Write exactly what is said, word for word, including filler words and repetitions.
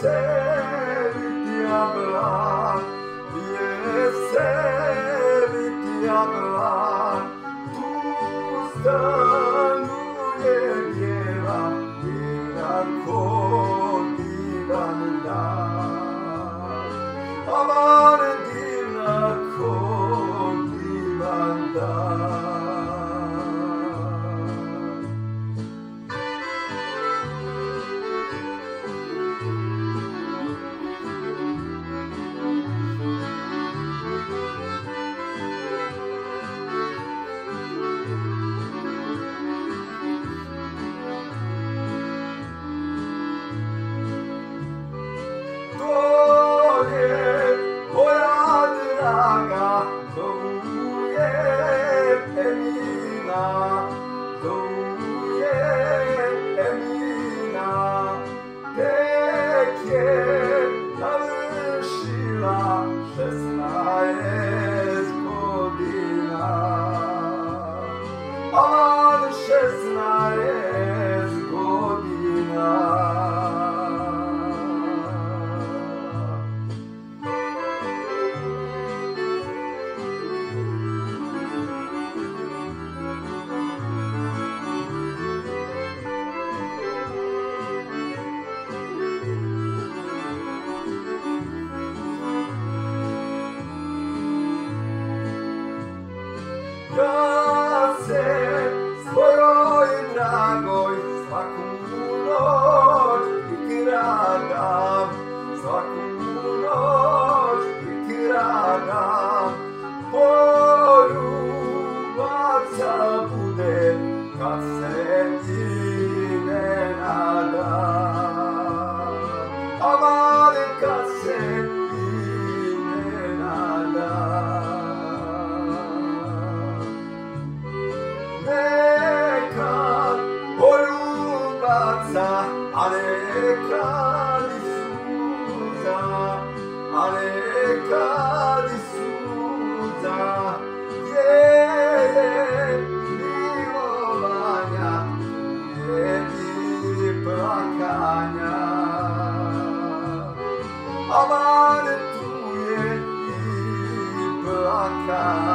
Vieseviti hablar, Vieseviti hablar, tu stanuje djeva i nakon divan dan. Aman divna kon divan dan. Aman šesnaest godina. Ja se svojoj dragoj svaku noć prikradam, svaku noć prikradam. Poljubaca bude kad se iznenadam, aman kad se iznenadam. Nekad poljubaca, a nekad i suza, a nekad i suza, gdje je milovanja, gdje i plakanja. Aman tu je i plakanja.